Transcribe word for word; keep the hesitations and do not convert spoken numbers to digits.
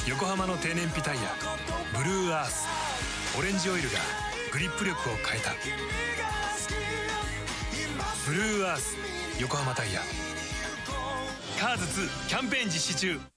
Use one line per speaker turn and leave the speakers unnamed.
横浜の低燃費タイヤブルーアース。オレンジオイルがグリップ力を変えた。ブルーアース横浜タイヤ。カーズツーキャンペーン実施中。